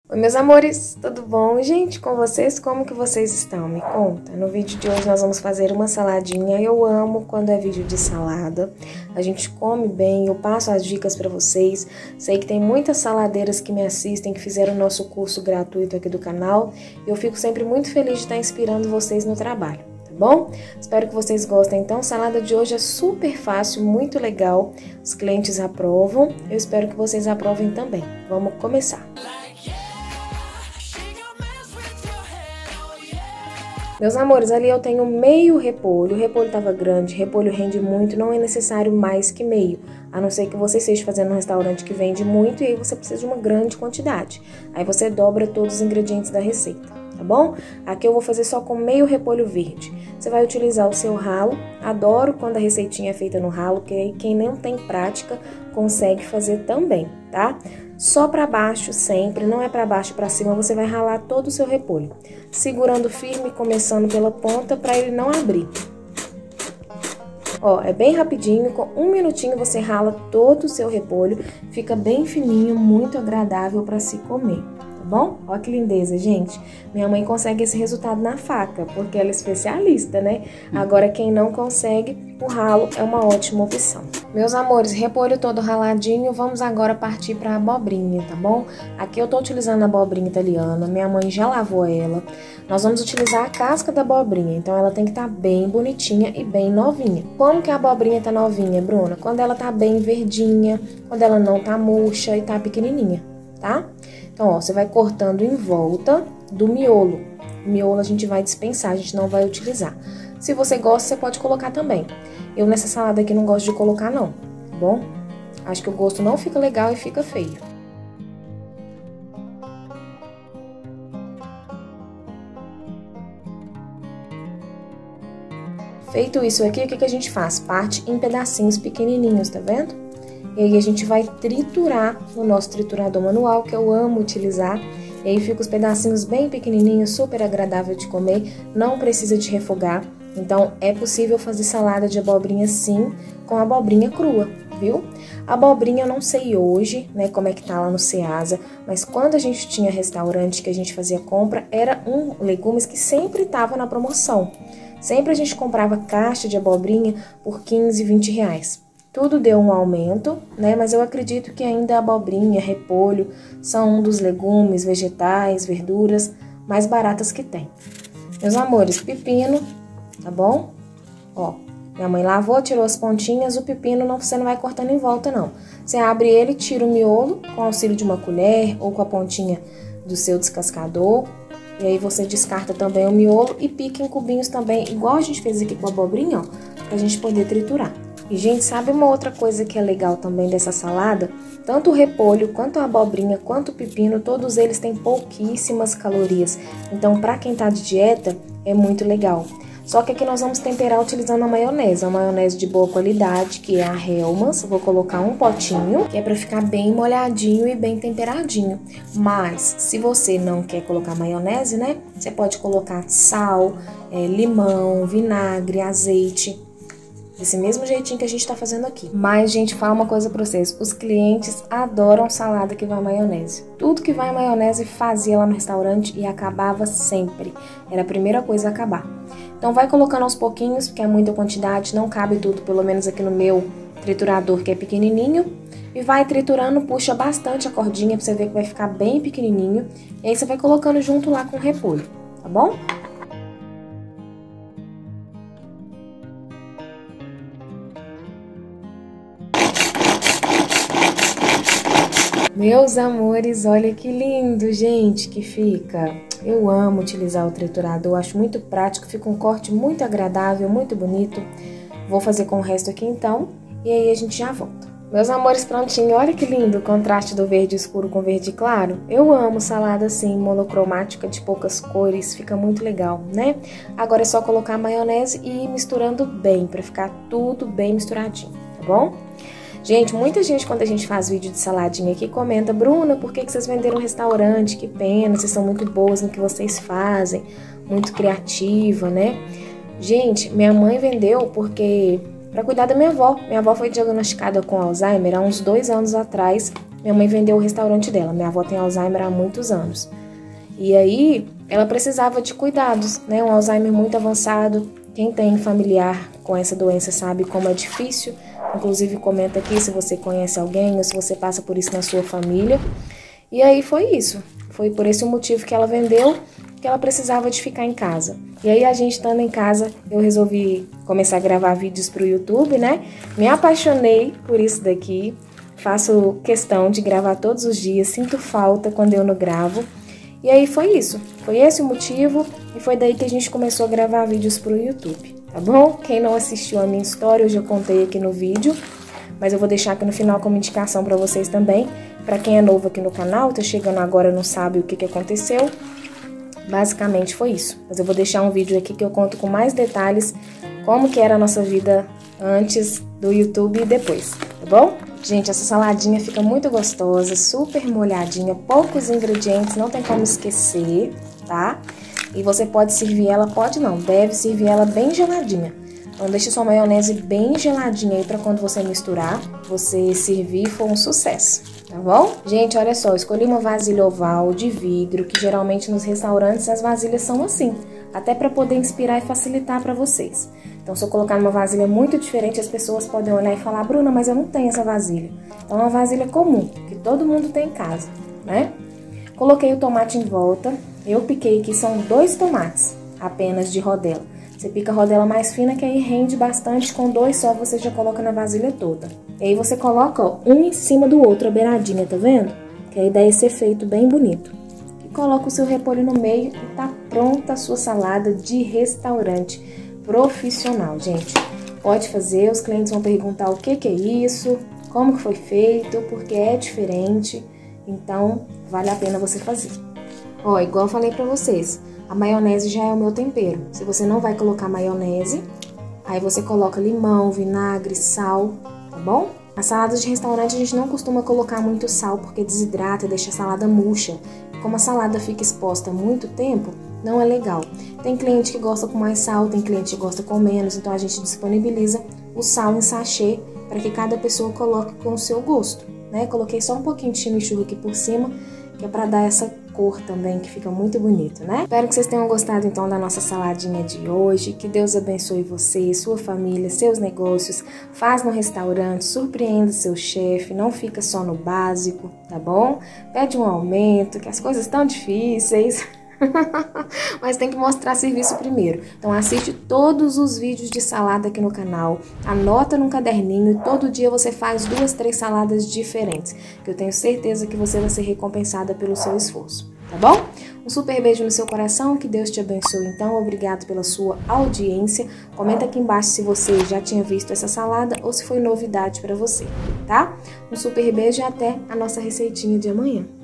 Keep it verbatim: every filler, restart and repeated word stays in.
Oi, meus amores, tudo bom, gente? Com vocês? Como que vocês estão? Me conta. No vídeo de hoje nós vamos fazer uma saladinha. Eu amo quando é vídeo de salada. A gente come bem, eu passo as dicas pra vocês. Sei que tem muitas saladeiras que me assistem, que fizeram o nosso curso gratuito aqui do canal. Eu fico sempre muito feliz de estar inspirando vocês no trabalho, tá bom? Espero que vocês gostem. Então, a salada de hoje é super fácil, muito legal. Os clientes aprovam. Eu espero que vocês aprovem também. Vamos começar. Meus amores, ali eu tenho meio repolho, o repolho estava grande, repolho rende muito, não é necessário mais que meio, a não ser que você esteja fazendo um restaurante que vende muito e aí você precisa de uma grande quantidade. Aí você dobra todos os ingredientes da receita, tá bom? Aqui eu vou fazer só com meio repolho verde. Você vai utilizar o seu ralo, adoro quando a receitinha é feita no ralo, porque aí quem não tem prática consegue fazer também, tá? Só para baixo sempre, não é para baixo e para cima, você vai ralar todo o seu repolho. Segurando firme, começando pela ponta, para ele não abrir. Ó, é bem rapidinho, com um minutinho você rala todo o seu repolho, fica bem fininho, muito agradável para se comer. Tá bom? Ó que lindeza, gente. Minha mãe consegue esse resultado na faca, porque ela é especialista, né? Agora, quem não consegue, o ralo é uma ótima opção. Meus amores, repolho todo raladinho, vamos agora partir para a abobrinha, tá bom? Aqui eu tô utilizando a abobrinha italiana, minha mãe já lavou ela. Nós vamos utilizar a casca da abobrinha, então ela tem que estar bem bonitinha e bem novinha. Como que a abobrinha tá novinha, Bruna? Quando ela tá bem verdinha, quando ela não tá murcha e tá pequenininha, tá? Então, ó, você vai cortando em volta do miolo. O miolo a gente vai dispensar, a gente não vai utilizar. Se você gosta, você pode colocar também. Eu nessa salada aqui não gosto de colocar não, tá bom? Acho que o gosto não fica legal e fica feio. Feito isso aqui, o que que a gente faz? Parte em pedacinhos pequenininhos, tá vendo? E aí a gente vai triturar no nosso triturador manual, que eu amo utilizar. E aí fica os pedacinhos bem pequenininhos, super agradável de comer, não precisa de refogar. Então é possível fazer salada de abobrinha sim, com abobrinha crua, viu? A abobrinha eu não sei hoje, né, como é que tá lá no Ceasa, mas quando a gente tinha restaurante que a gente fazia compra, era um legumes que sempre tava na promoção. Sempre a gente comprava caixa de abobrinha por quinze, vinte reais. Tudo deu um aumento, né? Mas eu acredito que ainda a abobrinha, repolho, são um dos legumes, vegetais, verduras mais baratas que tem. Meus amores, pepino, tá bom? Ó, minha mãe lavou, tirou as pontinhas, o pepino não, você não vai cortando em volta, não. Você abre ele, tira o miolo com o auxílio de uma colher ou com a pontinha do seu descascador. E aí você descarta também o miolo e pica em cubinhos também, igual a gente fez aqui com a abobrinha, ó, pra gente poder triturar. E, gente, sabe uma outra coisa que é legal também dessa salada? Tanto o repolho, quanto a abobrinha, quanto o pepino, todos eles têm pouquíssimas calorias. Então, pra quem tá de dieta, é muito legal. Só que aqui nós vamos temperar utilizando a maionese. A maionese de boa qualidade, que é a Hellmann's. Vou colocar um potinho, que é pra ficar bem molhadinho e bem temperadinho. Mas, se você não quer colocar maionese, né? Você pode colocar sal, é, limão, vinagre, azeite. Desse mesmo jeitinho que a gente tá fazendo aqui. Mas, gente, fala uma coisa pra vocês. Os clientes adoram salada que vai maionese. Tudo que vai maionese fazia lá no restaurante e acabava sempre. Era a primeira coisa a acabar. Então, vai colocando aos pouquinhos, porque é muita quantidade, não cabe tudo, pelo menos aqui no meu triturador, que é pequenininho. E vai triturando, puxa bastante a cordinha pra você ver que vai ficar bem pequenininho. E aí, você vai colocando junto lá com o repolho, tá bom? Meus amores, olha que lindo, gente, que fica. Eu amo utilizar o triturador, acho muito prático, fica um corte muito agradável, muito bonito. Vou fazer com o resto aqui então, e aí a gente já volta. Meus amores, prontinho, olha que lindo o contraste do verde escuro com verde claro. Eu amo salada assim, monocromática, de poucas cores, fica muito legal, né? Agora é só colocar a maionese e ir misturando bem, pra ficar tudo bem misturadinho, tá bom? Gente, muita gente, quando a gente faz vídeo de saladinha aqui, comenta: Bruna, por que que vocês venderam um restaurante? Que pena, vocês são muito boas no que vocês fazem, muito criativa, né? Gente, minha mãe vendeu porque para cuidar da minha avó. Minha avó foi diagnosticada com Alzheimer há uns dois anos atrás minha mãe vendeu o restaurante dela. Minha avó tem Alzheimer há muitos anos. E aí, ela precisava de cuidados, né? Um Alzheimer muito avançado. Quem tem familiar com essa doença sabe como é difícil. Inclusive, comenta aqui se você conhece alguém ou se você passa por isso na sua família. E aí foi isso. Foi por esse motivo que ela vendeu, que ela precisava de ficar em casa. E aí, a gente estando em casa, eu resolvi começar a gravar vídeos pro YouTube, né? Me apaixonei por isso daqui. Faço questão de gravar todos os dias, sinto falta quando eu não gravo. E aí foi isso, foi esse o motivo e foi daí que a gente começou a gravar vídeos pro YouTube, tá bom? Quem não assistiu a minha história, eu já contei aqui no vídeo, mas eu vou deixar aqui no final como indicação pra vocês também. Pra quem é novo aqui no canal, tá chegando agora e não sabe o que que aconteceu, basicamente foi isso. Mas eu vou deixar um vídeo aqui que eu conto com mais detalhes como que era a nossa vida antes do YouTube e depois, tá bom? Gente, essa saladinha fica muito gostosa, super molhadinha, poucos ingredientes, não tem como esquecer, tá? E você pode servir ela, pode não, deve servir ela bem geladinha. Então deixe sua maionese bem geladinha aí pra quando você misturar, você servir for um sucesso, tá bom? Gente, olha só, eu escolhi uma vasilha oval de vidro, que geralmente nos restaurantes as vasilhas são assim, até pra poder inspirar e facilitar pra vocês. Então, se eu colocar numa vasilha muito diferente, as pessoas podem olhar e falar: Bruna, mas eu não tenho essa vasilha. Então, é uma vasilha comum, que todo mundo tem em casa, né? Coloquei o tomate em volta. Eu piquei aqui, são dois tomates apenas de rodela. Você pica a rodela mais fina, que aí rende bastante. Com dois só, você já coloca na vasilha toda. E aí, você coloca, ó, um em cima do outro, a beiradinha, tá vendo? Que aí dá esse efeito bem bonito. E coloca o seu repolho no meio e tá pronta a sua salada de restaurante profissional, gente. Pode fazer, os clientes vão perguntar o que que é isso, como que foi feito, porque é diferente, então vale a pena você fazer. Ó, igual eu falei pra vocês, a maionese já é o meu tempero. Se você não vai colocar maionese, aí você coloca limão, vinagre, sal, tá bom? As saladas de restaurante a gente não costuma colocar muito sal, porque desidrata e deixa a salada murcha. Como a salada fica exposta há muito tempo, não é legal. Tem cliente que gosta com mais sal, tem cliente que gosta com menos, então a gente disponibiliza o sal em sachê para que cada pessoa coloque com o seu gosto, né? Coloquei só um pouquinho de chimichurri aqui por cima, que é para dar essa cor também, que fica muito bonito, né? Espero que vocês tenham gostado então da nossa saladinha de hoje. Que Deus abençoe você, sua família, seus negócios. Faz no restaurante, surpreenda seu chefe, não fica só no básico, tá bom? Pede um aumento, que as coisas estão difíceis. Mas tem que mostrar serviço primeiro. Então assiste todos os vídeos de salada aqui no canal, anota num caderninho e todo dia você faz duas, três saladas diferentes, que eu tenho certeza que você vai ser recompensada pelo seu esforço, tá bom? Um super beijo no seu coração, que Deus te abençoe então, obrigado pela sua audiência. Comenta aqui embaixo se você já tinha visto essa salada ou se foi novidade pra você, tá? Um super beijo e até a nossa receitinha de amanhã.